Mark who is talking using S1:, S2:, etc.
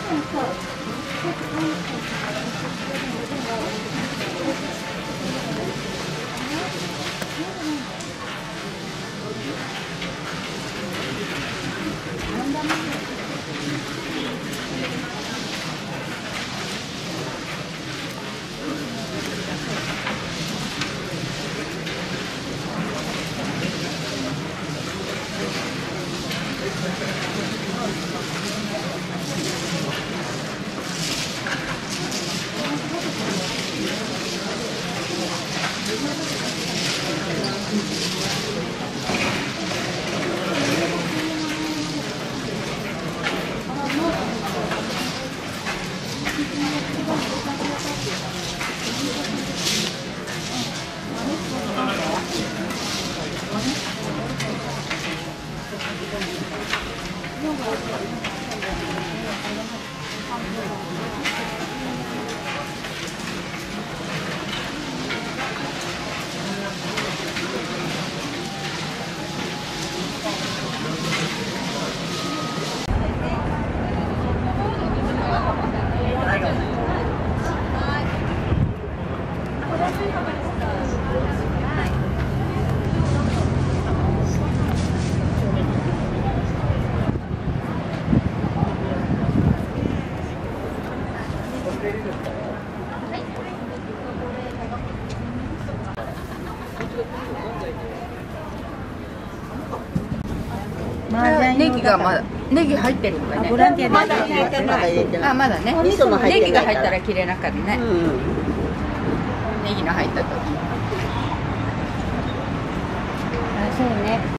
S1: ネギがまだネギ入ってるんだね。
S2: ボランティアで
S1: まだ入れてない。あ、まだね。ネギが入ったら切れなかったね。ネギの入った時。
S2: あ、そうね。